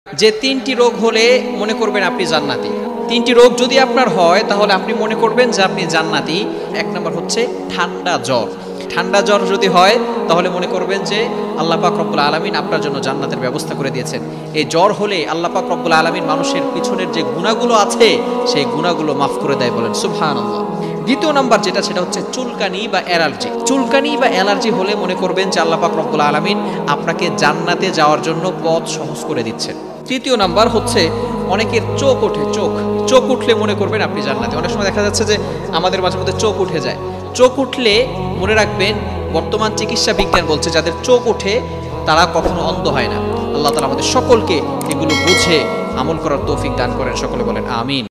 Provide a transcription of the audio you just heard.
যে তিনটি রোগ হলে মনে করবেন আপনি জান্নাতি। তিনটি রোগ যদি আপনার হয় তাহলে আপনি মনে করবেন যে আপনি জান্নাতি। এক নম্বর হচ্ছে ঠান্ডা জ্বর। ঠান্ডা জ্বর যদি হয় তাহলে মনে করবেন যে আল্লাহ পাক রব্বুল আলামিন আপনার জন্য জান্নাতের ব্যবস্থা করে দিয়েছেন। এই জ্বর হলে আল্লাহ পাক রব্বুল আলামিন মানুষের পিছনের যে গুনাহগুলো আছে সেই গুনাহগুলো মাফ করে দেয়, বলেন সুবহানাল্লাহ। দ্বিতীয় নাম্বার যেটা, সেটা হচ্ছে চুলকানি বা অ্যালার্জি। চুলকানি বা অ্যালার্জি হলে মনে করবেন যে আল্লাহ পাক রব্বুল আলামিন আপনাকে জান্নাতে যাওয়ার জন্য পথ সহজ করে দিচ্ছেন। তৃতীয় নাম্বার হচ্ছে অনেকের চোখ ওঠে, চোখ উঠলে মনে করবেন আপনি জান্নাতে। অনেক সময় দেখা যাচ্ছে যে আমাদের মাঝে মধ্যে চোখ উঠে যায়। চোখ উঠলে মনে রাখবেন বর্তমান চিকিৎসা বিজ্ঞান বলছে যাদের চোখ ওঠে তারা কখনো অন্ধ হয় না। আল্লাহ তাআলা আমাদের সকলকে এগুলো বুঝে আমল করার তৌফিক দান করেন। সকলে বলেন আমিন।